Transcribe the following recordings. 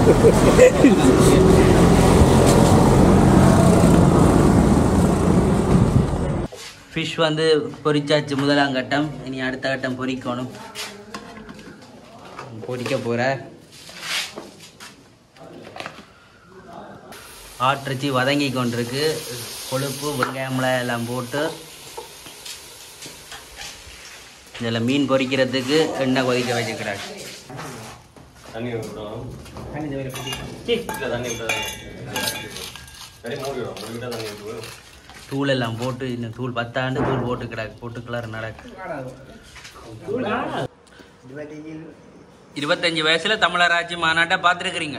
Fish வந்து பொரிச்சாச்சு முதலாம் கட்டம். இனி அடுத்த கட்டம் பொரிக்கணும். பொரிக்க போகிற ஆட்டிறைச்சி வதங்கி கொண்டிருக்கு. கொழுப்பு வெங்காயம் எல்லாம் போட்டு இதில் மீன் பொரிக்கிறதுக்கு எண்ணெய் கொதிக்க வச்சுக்கிறாங்க. தூள் எல்லாம் போட்டு இன்னும் தூள் 10 ஆண்டு தூள் போட்டு கிளறு நடக்கு. 25 வயசுல தமிழராட்சி மாநாட்டை பார்த்துருக்கிறீங்க.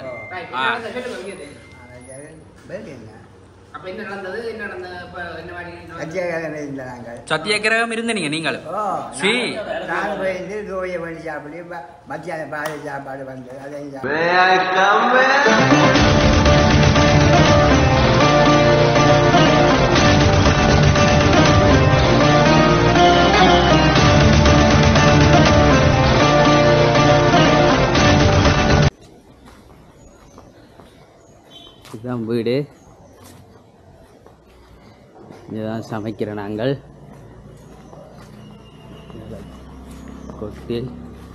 சத்தியாகிரகம் இருந்தீங்க நீங்கள்? மத்தியான பாதை சாப்பாடு வந்து இதுதான் வீடு. இதுதான் சமைக்கிற நாங்கள். கொட்டில்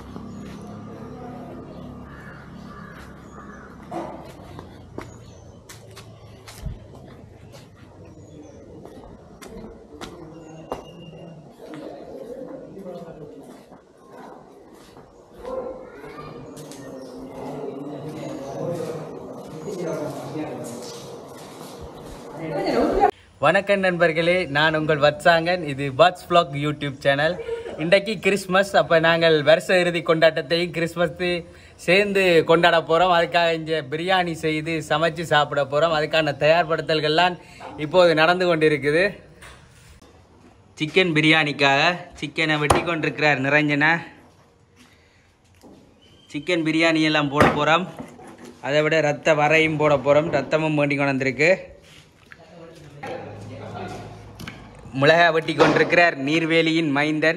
வணக்கம் நண்பர்களே, நான் உங்கள் வத்சாங்கன். இது பட்ஸ் vlog யூடியூப் சேனல். இன்றைக்கு கிறிஸ்மஸ். அப்போ நாங்கள் வருஷ இறுதி கொண்டாட்டத்தையும் கிறிஸ்மஸ் சேர்ந்து கொண்டாட போகிறோம். அதுக்காக இங்கே பிரியாணி செய்து சமைச்சு சாப்பிட போகிறோம். அதுக்கான தயார்படுத்தல்கள்லாம் இப்போது நடந்து கொண்டிருக்குது. சிக்கன் பிரியாணிக்காக சிக்கனை வெட்டி கொண்டிருக்கிறார் நிரஞ்சனா. சிக்கன் பிரியாணி எல்லாம் போட போகிறோம். அதை விட ரத்த வரையும் போட போகிறோம். ரத்தமும் வேண்டி கொண்டு வந்திருக்கு. மிளகா வெட்டி கொண்டிருக்கிறார் நீர்வேலியின் மைந்தன்.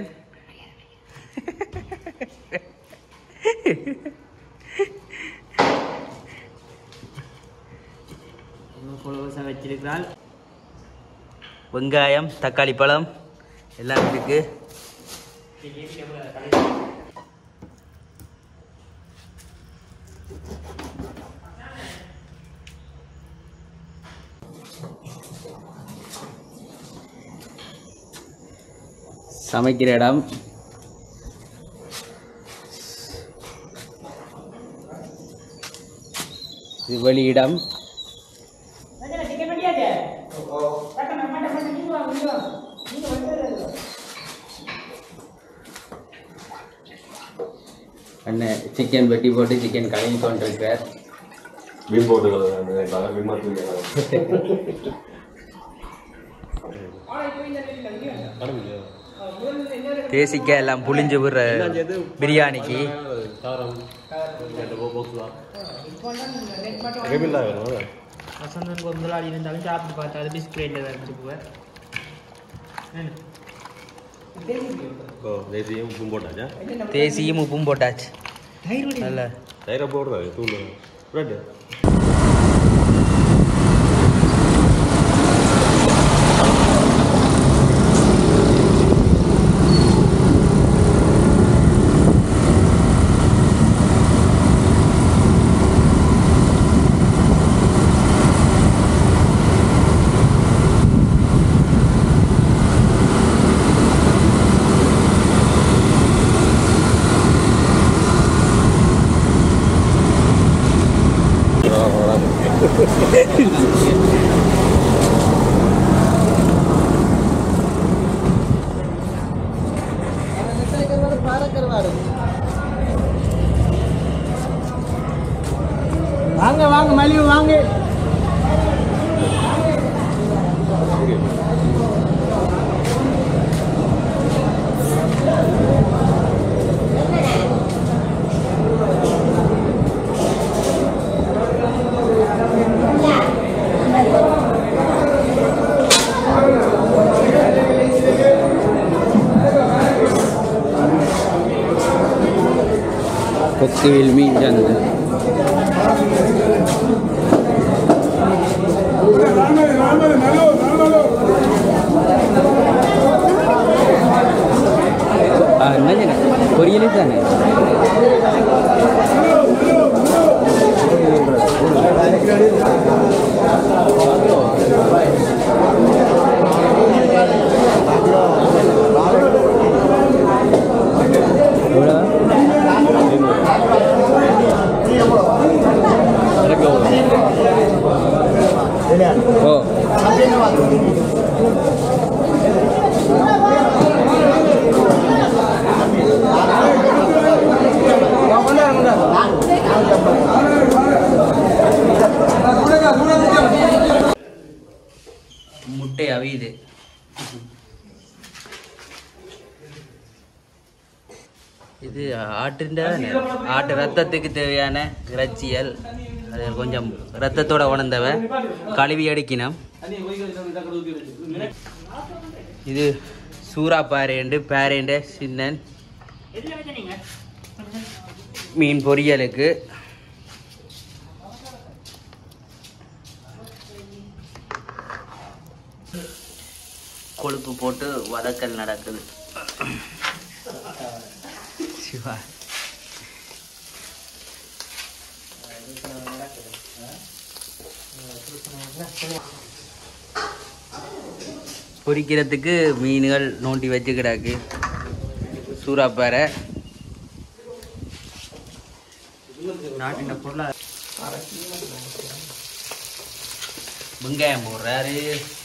வச்சிருக்கிறாள். வெங்காயம், தக்காளி பழம் எல்லாம் இருக்கு. சமைக்கிற இடம் இது வெளியிடம். அண்ணன் சிக்கன் வெட்டி போட்டு சிக்கன் கலங்கி கொண்டிருக்கிறார். தேசிக்காய் எல்லாம் புளிஞ்சு விடுற பிரியாணிக்கு தேசியும் உப்பும் போட்டாச்சு. வாங்க வாங்க மலிவு வாங்க. கொக்குவில் மீன் ஜந்து பொரியலே தானே முட்டை அவியுது. இது ஆட்டு ரத்தத்துக்கு தேவையான இறைச்சியல். அது கொஞ்சம் ரத்தத்தோட உணர்ந்தவ கழுவி அடிக்கணும். இது சூறா பாரேண்டு பாரேண்ட சின்னன் மீன் பொரியலுக்கு. கொழுப்பு போட்டு வதக்கல் நடக்குது. சிவா பொரிக்கிறதுக்கு மீன்கள் நோண்டி வச்சு கிடாக்கு. சூறாப்பாறை நாட்டின் பொருளாதார வெங்காயம் போடுறாரு.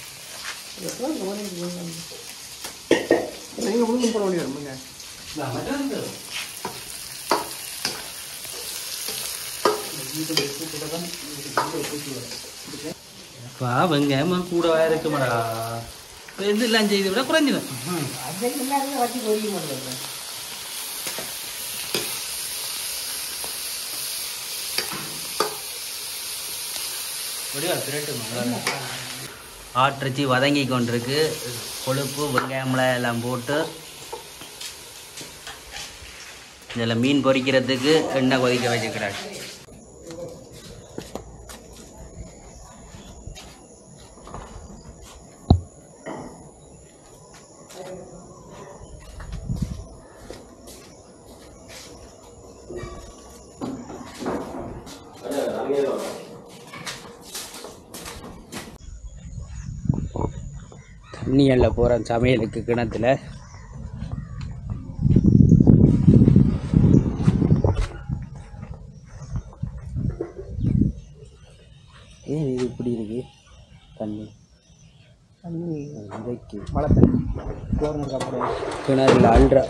வெங்காயம் கூடவா இருக்குமாடா. இதெல்லாம் செய்து விட குறைஞ்சிடும். ஆட்டிறைச்சி வதங்கி கொண்டிருக்கு. கொழுப்பு வெங்காயம்லாம் எல்லாம் போட்டு இதில் மீன் பொரிக்கிறதுக்கு எண்ணெய் கொதிக்க வச்சுக்கிறாங்க. தண்ணி எல்லாம் போகிறேன் சமையலுக்கு கிணத்துல. ஏன் இது இப்படி இருக்கு தண்ணி? இதைக்கு மழை தண்ணி கிணறுல அல்ற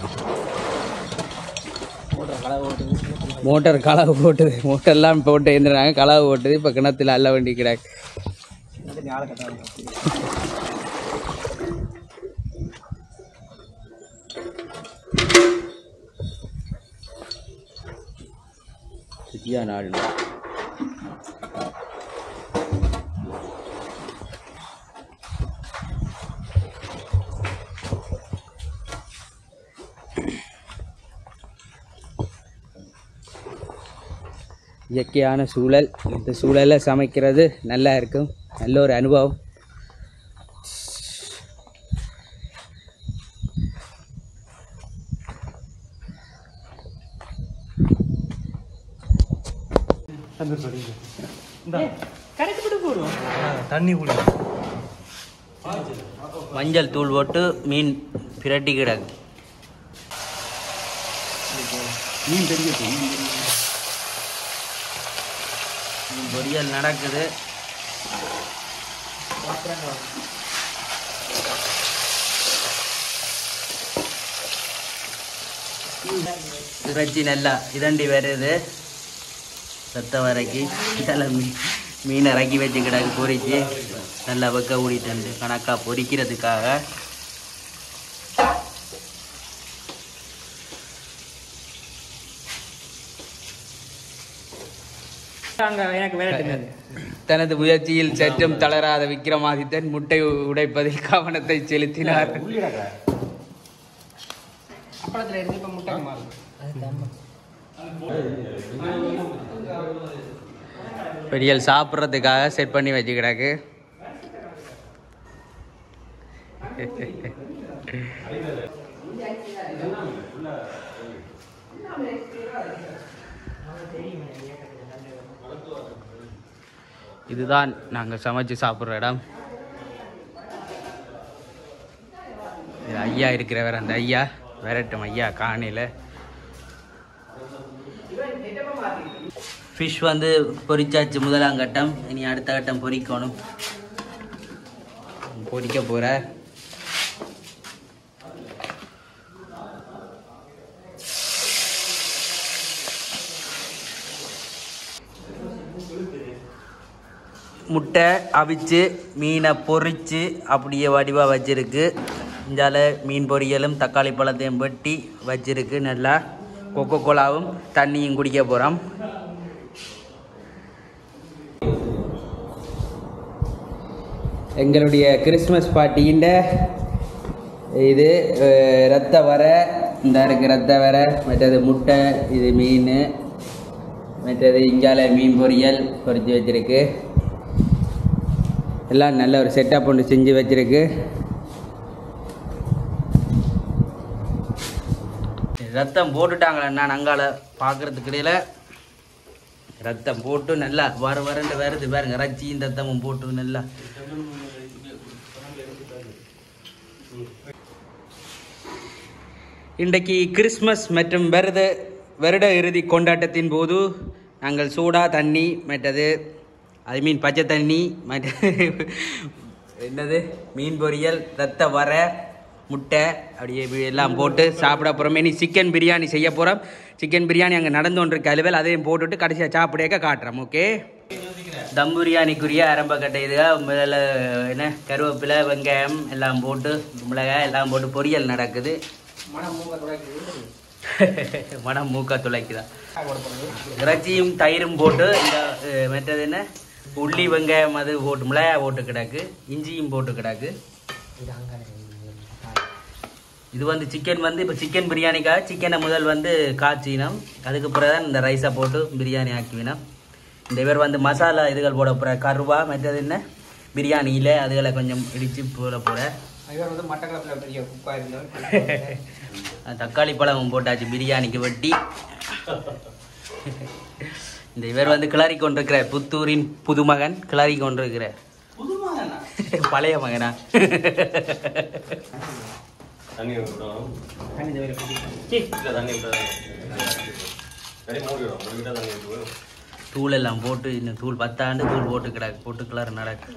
மோட்டர் களவு போட்டுது. மோட்டர்லாம் போட்டு எழுந்துறாங்க, களவு போட்டுது. இப்போ கிணத்துல அள்ள வேண்டி கிடாக்கு. நாள் இயற்கையான சூழல். இந்த சூழலில் சமைக்கிறது நல்லா இருக்கும். நல்ல ஒரு அனுபவம். மஞ்சள் தூள் போட்டு மீன் பிரட்டி கிடக்கு. மீன் பொரியல் நடக்குது. இறைச்சி நல்லா இதண்டி வருது. சத்த வரைக்கும் இதெல்லாம் மீன் இறக்கி வச்சு கிடக்கு. பொரிச்சு நல்லா வெக்க ஊடிட்டு கணக்காக பொரிக்கிறதுக்காக. தனது முயற்சியில் சற்றும் தளராத விக்ரமாதித்தன் முட்டை உடைப்பதில் கவனத்தை செலுத்தினார். பெரியல் சாப்பிட்றதுக்காக செட் பண்ணி வச்சுக்கிறாக்கு. இதுதான் நாங்கள் சமைச்சு சாப்பிட்ற இடம். ஐயா இருக்கிறவர், அந்த ஐயா விரட்டும் ஐயா காணியில். ஃபிஷ் வந்து பொரிச்சாச்சு முதலாம் கட்டம். இனி அடுத்த கட்டம் பொரிக்கணும். பொரிக்க போகிற முட்டை அவிச்சு மீனை பொரித்து அப்படியே வடிவாக வச்சிருக்கு. இந்தால மீன் பொரியலும் தக்காளி பழத்தையும் வெட்டி வச்சிருக்கு. நல்லா கொக்கோ கோலாவும் தண்ணியும் குடிக்க போகிறோம். எங்களுடைய கிறிஸ்மஸ் பார்ட்டியின் இது ரத்த வரை, இந்த இருக்குது ரத்த வரை, மற்றது முட்டை, இது மீன், மற்றது இஞ்சால மீன் பொரியல் பொரித்து வச்சிருக்கு. எல்லாம் நல்ல ஒரு செட்டப் ஒன்று செஞ்சு வச்சிருக்கு. ரத்தம் போட்டுட்டாங்களேண்ணா அங்கால பார்க்குறதுக்கு இடையில் ரத்தம் போட்டு நல்லா வரண்டு வருது பாருங்க. இறைச்சியும் ரத்தமும் போட்டு நல்லா. இன்றைக்கு கிறிஸ்மஸ் மற்றும் வருட இறுதி கொண்டாட்டத்தின் போது நாங்கள் சூடா தண்ணி, மற்றது அது மீன் பச்சை தண்ணி, என்னது மீன் பொரியல், ரத்த வர, முட்டை அப்படியே எல்லாம் போட்டு சாப்பிட போகிறோம். இனி சிக்கன் பிரியாணி செய்ய போகிறோம். சிக்கன் பிரியாணி அங்கே நடந்து கொண்டிருக்க அலுவல், அதையும் போட்டுட்டு கடைசியாக சாப்பிடேக்க காட்டுறோம். ஓகே, தம் பிரியாணிக்குரிய ஆரம்ப கட்டை இதுதான். முதல்ல என்ன கருவேப்பிலை, வெங்காயம் எல்லாம் போட்டு, மிளகாய் எல்லாம் போட்டு பொரியல் நடக்குது. மனம் மூக்க துளைக்குதான். இறைச்சியும் தயிரும் போட்டு இந்த மற்றது என்ன உள்ளி வெங்காயம் அது போட்டு மிளகாய் போட்டு கிடக்கு, இஞ்சியும் போட்டு கிடக்கு. இது வந்து சிக்கன் வந்து இப்போ சிக்கன் பிரியாணிக்காக சிக்கனை முதல் வந்து காய்ச்சினோம். அதுக்கு பிறகு தான் இந்த ரைஸை போட்டு பிரியாணி ஆக்கிவினோம். இந்த இவர் வந்து மசாலா இதுகள் போட போகிற கருவா, மற்றது என்ன பிரியாணியில் அதுகளை கொஞ்சம் இடித்து போட தக்காளி பழமும் போட்டாச்சு பிரியாணிக்கு வெட்டி. இந்த இவர் வந்து கிளறி கொண்டிருக்கிறார். புத்தூரின் புதுமகன் கிளறி கொண்டிருக்கிறார். பழைய மகனா? தூள் எல்லாம் போட்டு இன்னும் தூள் 10 ஆண்டு தூள் போட்டு கிடக்கு. போட்டு கிளறு நடக்கு.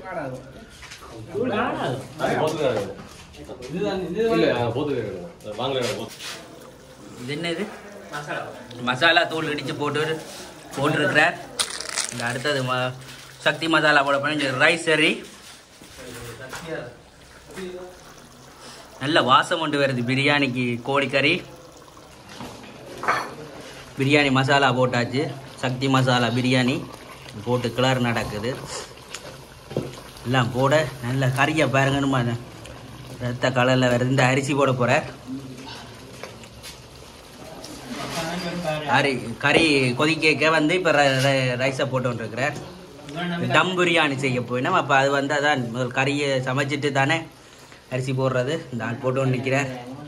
இது என்ன இது? மசாலா தூள் இடிச்சு போட்டுருக்கிறார். இந்த அடுத்தது சக்தி மசாலா போட போன ரைஸ் சரி நல்ல வாசம் கொண்டு வருது. பிரியாணிக்கு கோழிக்கறி பிரியாணி மசாலா போட்டாச்சு. சக்தி மசாலா பிரியாணி போட்டு கிளறு நடக்குது. எல்லாம் போட நல்ல கறியை பாருங்கணுமா, ரத்த கலரில் வருது. இந்த அரிசி போட போகிற கறி கொதிக்க வந்து இப்போ ரைஸை போட்டுருக்குறார். தம் பிரியாணி செய்ய போயினோம். அப்போ அது வந்து அதான் முதல் கறியை சமைச்சிட்டு தானே அரிசி போடுறது. இந்த ஆள் போட்டு நிற்கிறார்.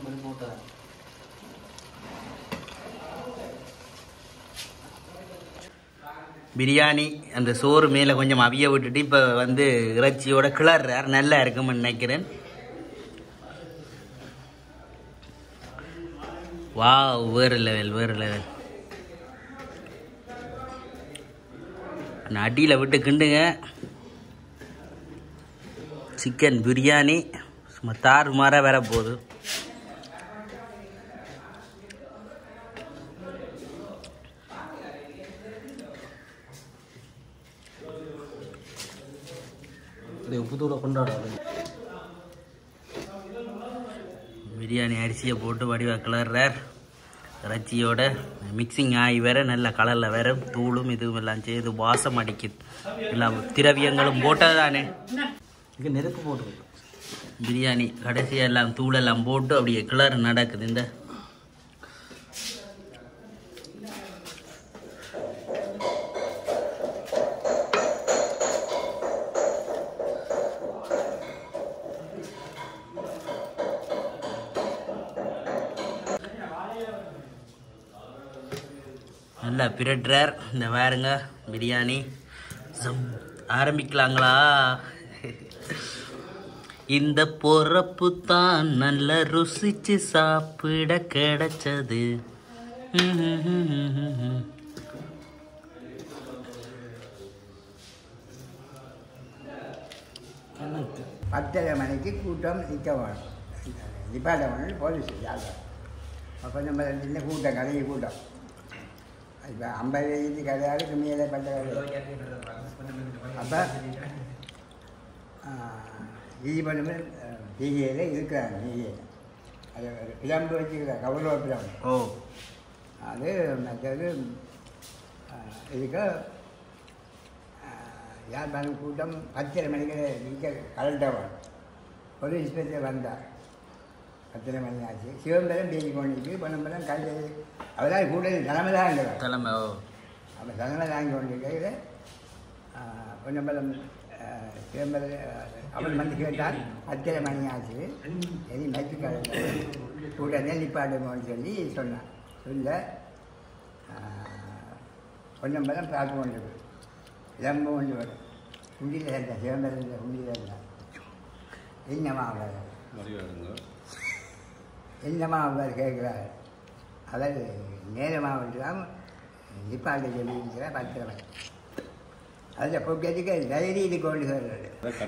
பிரியாணி அந்த சோறு மேலே கொஞ்சம் அவிய விட்டுட்டு இப்போ வந்து இறைச்சியோட கிளறார். நல்லா இருக்கும்னு நினைக்கிறேன். வா, வேறு லெவல். அடியில் விட்டு கிண்டுங்க. சிக்கன் பிரியாணி சும்மா தாறு மாற வர போகுது. புதுல கொண்டாடுறது. பிரியாணி அரிசியை போட்டு வடிவா கிளறார். இறைச்சியோட மிக்சிங் ஆகி வேற நல்ல கலரில் வேற தூளும் இதுவும் எல்லாம் செய்து வாசம் அடிக்குது. எல்லாம் திரவியங்களும் போட்டது தானே. இங்கே நெருப்பு போட்டு பிரியாணி கடைசியாக எல்லாம் தூளெல்லாம் போட்டு அப்படியே கிளறு நடக்குது. இந்த நல்லா பிரட்டுறார். இந்த பாருங்க பிரியாணி ஆரம்பிக்கலாங்களா? இந்த பொறப்பு தான் நல்ல ருசிச்சு சாப்பிட கிடைச்சது. பத்தரை மணிக்கு கூட்டம் நிற்க வேணும். டிபார்ட்மெண்ட் போலீஸ் ஜாதகம் அப்போ நம்ம சின்ன கூட்டம் கடைசி கூட்டம் இப்போ 50 வயது கிடையாது மேலே பட்ட அப்போ இது பண்ணும்போது டிஜேயில் இருக்கிறாங்க. டிஜேயில் அது பிளம்பு வச்சுக்கிற கௌரவ பிளம்பு அது மற்றது இதுக்கு யாழ்ப்பாணம் கூட்டம் 10:30 மணிக்கு நிற்க கரெக்டாக வரும். ஒரு இன்ஸ்பெக்டர் வந்தார். 10:30 மணி ஆச்சு. சிவம்பரம் பேசி கொண்டிருக்கு. பொன்னம்பலம் கல் அவதான் கூட தலைமை தான் இருக்கிறார். தலைமை அப்போ தலைமை தாங்கி கொண்டிருக்கையில் பொன்னம்பலம் சிவம்பரம் அவன் வந்து கேட்டால் 10:30 மணி ஆச்சு. எது மைக்கு கூட்டத்தில் நிப்பாட்டுமோன்னு சொல்லி சொன்னான். சொல்ல பொன்னம்பலம் பார்த்து கொண்டிருக்கு. இளம்பு கொண்டு வரும். குண்டியில் சேர்ந்தேன். சிவம்பரத்தில் குண்டியில் இருந்தான். என்னம்மா அவர் என்னம்மா அவர் கேட்குறாரு. அவர் நேரமாக விட்டுலாம் நிப்பாட்டை சொல்லியிருக்கிறார். 10:30 மணி அதில் பொக்கத்துக்கு டைரியில் கொண்டு வர்றாரு.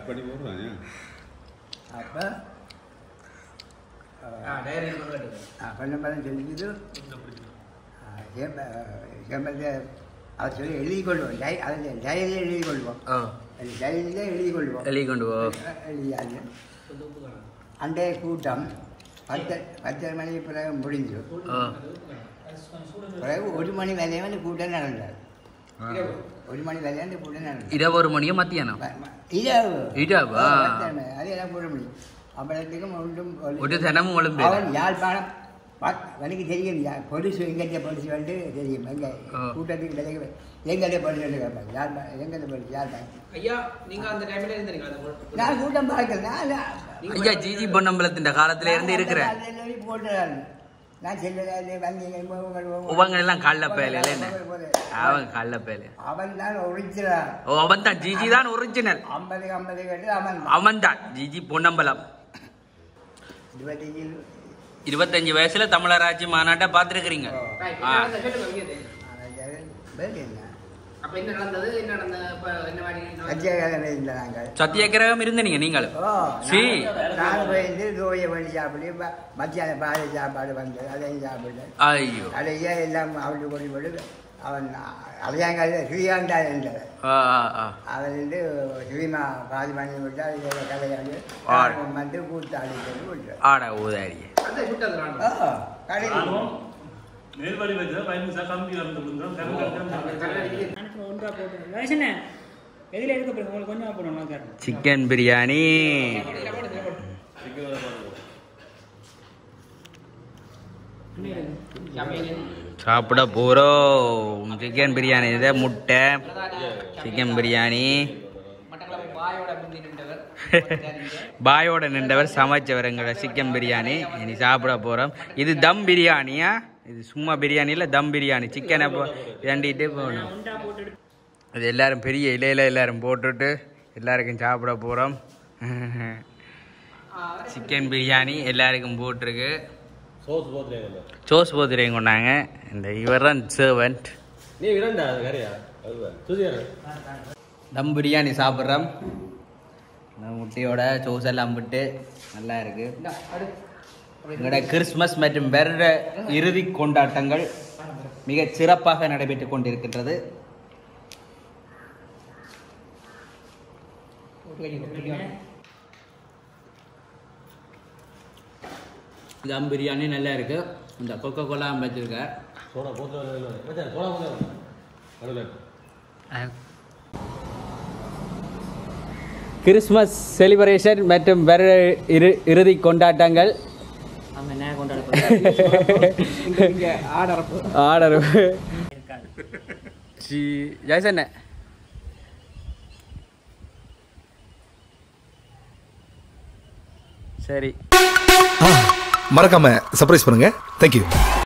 அப்போ பொன்னம்பலம் சொல்லிட்டு சிவம்பரத்தை அவர் சொல்லி எழுதி கொள்வோம். அதில் டைரியில் எழுதி கொள்வோம். டைரியில் எழுதி கொள்வோம். எழுதியாச்சு. அன்றைய கூட்டம் 10:30 மணிக்கு பிறகு முடிஞ்சு. பிறகு 1 மணி வரையும் கூட்டம் நடந்தார். 1 மணி வரையும் கூட்டம் நடந்தது. 1 மணியோ மத்தியானம் இரவு அது எல்லாம் போட முடியும். அவ்வளோத்துக்கும் ஒன்றும் ஒரு தினமும் அவன் யாழ்ப்பாணம் எனக்கு தெரியும். பொலிசு எங்கிட்ட பொலிசு வந்து தெரியும். எங்க கூட்டத்துக்கு விலக எங்கிட்ட பொலிசு வந்து கேட்பாங்க. யாழ்ப்பாணம் எங்கிட்ட பொலிசு யாழ்ப்பாணம். நான் கூட்டம் பார்க்கல. ஜிஜி பொன்னம்பலத்தின் காலத்துல இருந்து இருக்கிறேன். போட்டுறாரு. நான் செல்வங்க எல்லாம் கள்ளப்பேல அவங்க கள்ளப்பேல. அவன் தான் ஒரிஜினல். அவன் தான் ஜிஜி தான் ஒரிஜினல். 50 கேட்டு அவன் தான் ஜிஜி பொன்னம்பலம். 25 வயசுல தமிழராட்சி மாநாட்டை பார்த்துருக்கிறீங்க. சத்தியாகிரகம் இருந்தீங்க நீங்களும்? சாப்பிடு மத்தியானம் பாலை சாப்பாடு வந்து அதையும் சாப்பிடு. ஐயோ அதையே எல்லாம் அவளுக்கு கொண்டு போட்டு அவன் அதையாங்க ஸ்ரீகாந்தா இருந்தார். அவர் வந்து ஸ்ரீமா பாதி மணி விட்டு அது கலையாண்டு வந்து கூத்தாடி போட்டு ஆடா ஊதாடி சிக்கன் பிரியாணி சாப்பிட போறோம். சிக்கன் பிரியாணி இது முட்டை சிக்கன் பிரியாணி. பாயோட நின்றவர் சமைச்சவருங்கிற சிக்கன் பிரியாணி இனி சாப்பிட போறோம். இது தம் பிரியாணியா? இது சும்மா பிரியாணி இல்லை, தம் பிரியாணி. சிக்கனை வேண்டிட்டு போகணும். இது எல்லாரும் பெரிய இலையில எல்லாரும் போட்டுட்டு எல்லாருக்கும் சாப்பிட போறோம். சிக்கன் பிரியாணி எல்லாருக்கும் போட்டிருக்கு. சோஸ் போத்துறையும் கொண்டாங்க. இந்த இவர் தான் சர்வன்ட். தம் பிரியாணி சாப்பிட்றோம். முட்டையோட சோஸ் எல்லாம் விட்டு நல்லா இருக்கு. எங்களோட கிறிஸ்மஸ் மற்றும் வருட இறுதி கொண்டாட்டங்கள் மிக சிறப்பாக நடைபெற்றுக் கொண்டிருக்கின்றது. தம் பிரியாணி நல்லா இருக்கு. இந்த கொக்கோ கோலா வச்சிருக்க கிறிஸ்மஸ் செலிப்ரேஷன் மற்றும் வருட இறுதி கொண்டாட்டங்கள் ஆர்டர் ஜெயசன் சரி மறக்காம சர்ப்ரைஸ் பண்ணுங்க. தேங்க்யூ.